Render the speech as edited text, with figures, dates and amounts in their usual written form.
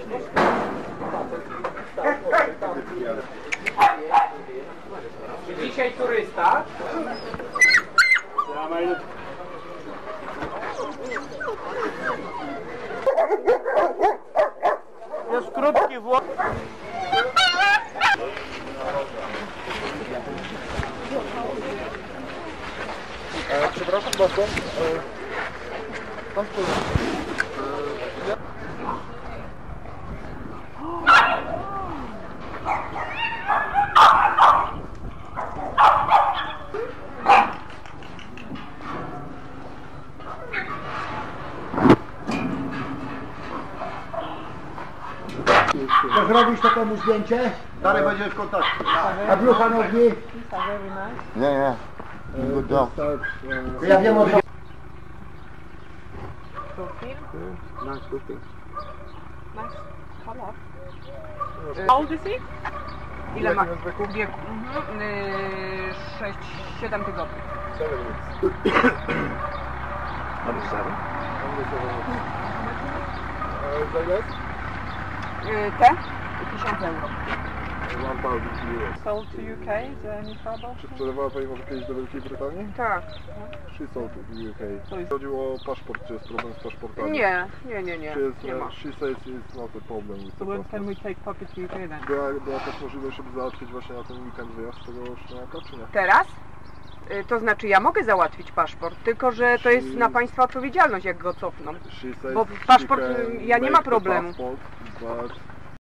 Dzisiaj turysta. Jest krótki włos. Przepraszam bardzo. To zrobisz takiemu zdjęcie? Stary będzie w kontakcie. A brucha nogi? Nie, nie. Ja wiem o co. How old is he? Ile ma wieku? 6-7 tygodni. Te? 1000 euro. Sold to UK? Is there any trouble? Czy sprzedawała Pani może kiedyś do Wielkiej Brytanii? Tak. She sold to the UK. Chodziło o paszport, czy jest problem z paszportami? Nie. Nie ma. She says it's not a problem with So the when passport. can we take puppy to UK then? Była też możliwość, żeby załatwić właśnie na ten weekend wyjazd tego szczeniaka, czy nie? Teraz? To znaczy ja mogę załatwić paszport, tylko że to jest na Państwa odpowiedzialność, jak go cofną. She says Bo she paszport, can ja nie ma make the problemu. passport, but